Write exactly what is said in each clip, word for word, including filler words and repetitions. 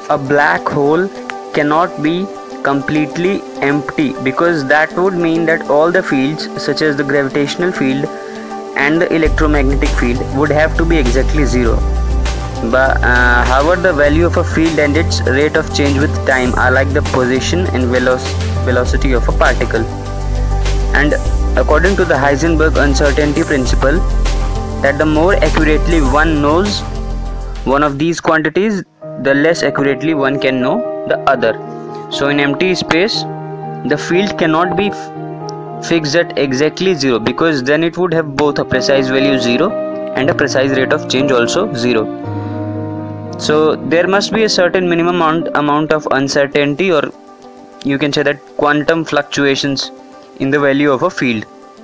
a black hole cannot be completely empty, because that would mean that all the fields such as the gravitational field and the electromagnetic field would have to be exactly zero. But uh, however, the value of a field and its rate of change with time are like the position and veloc velocity of a particle. And according to the Heisenberg uncertainty principle, that the more accurately one knows one of these quantities, the less accurately one can know the other. So in empty space, the field cannot be fixed at exactly zero, because then it would have both a precise value zero and a precise rate of change also zero. So there must be a certain minimum amount, amount of uncertainty, or you can say that quantum fluctuations in the value of a field.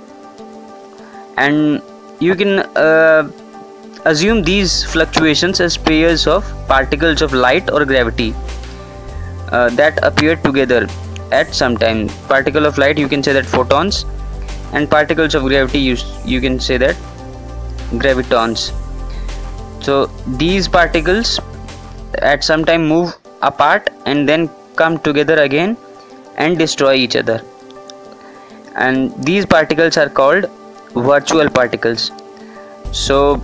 And you can uh, assume these fluctuations as pairs of particles of light or gravity uh, that appear together at some time. Particle of light, you can say that photons, and particles of gravity, you, you can say that gravitons. So these particles at some time move apart and then come together again and destroy each other, and these particles are called virtual particles. So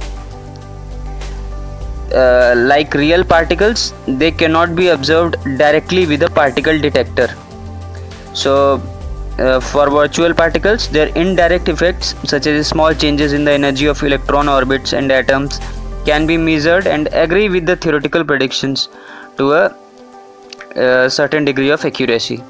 uh, like real particles, they cannot be observed directly with a particle detector. So uh, for virtual particles, their indirect effects such as small changes in the energy of electron orbits and atoms can be measured and agree with the theoretical predictions to a, a certain degree of accuracy.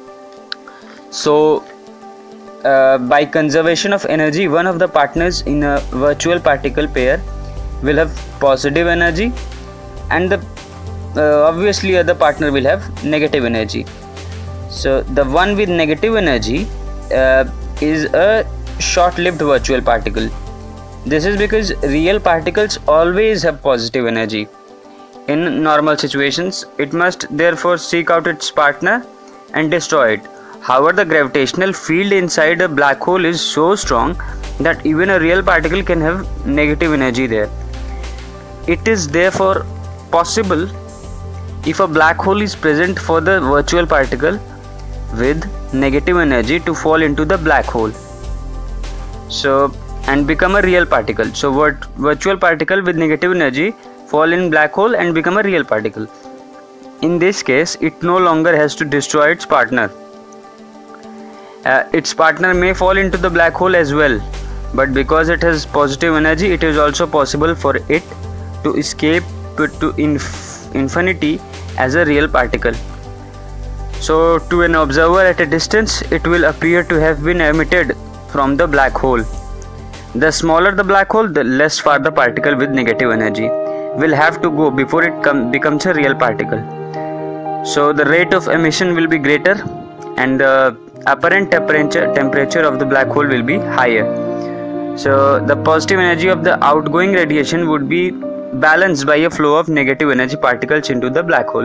So uh, by conservation of energy, one of the partners in a virtual particle pair will have positive energy, and the uh, obviously other partner will have negative energy. So the one with negative energy uh, is a short-lived virtual particle. This is because real particles always have positive energy. In normal situations, it must therefore seek out its partner and destroy it. However, the gravitational field inside a black hole is so strong that even a real particle can have negative energy there. It is therefore possible, if a black hole is present, for the virtual particle with negative energy to fall into the black hole, so and become a real particle. So what virtual particle with negative energy fall in black hole and become a real particle. In this case, it no longer has to destroy its partner. Uh, its partner may fall into the black hole as well, but because it has positive energy, it is also possible for it to escape to inf infinity as a real particle. So to an observer at a distance, it will appear to have been emitted from the black hole. The smaller the black hole, the less far the particle with negative energy will have to go before it becomes a real particle. So the rate of emission will be greater, and the apparent temperature temperature of the black hole will be higher. So the positive energy of the outgoing radiation would be balanced by a flow of negative energy particles into the black hole.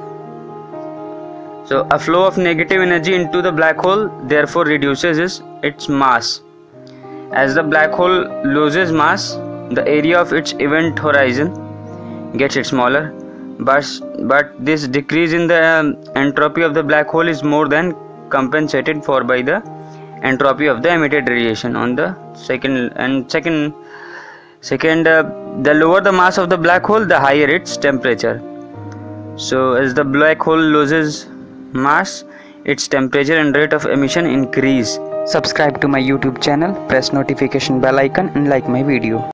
So a flow of negative energy into the black hole therefore reduces its, its mass. As the black hole loses mass, the area of its event horizon gets smaller, but, but this decrease in the um, entropy of the black hole is more than compensated for by the entropy of the emitted radiation on the second and second second uh, the lower the mass of the black hole, the higher its temperature. So as the black hole loses mass, its temperature and rate of emission increase. Subscribe to my YouTube channel, press notification bell icon and like my video.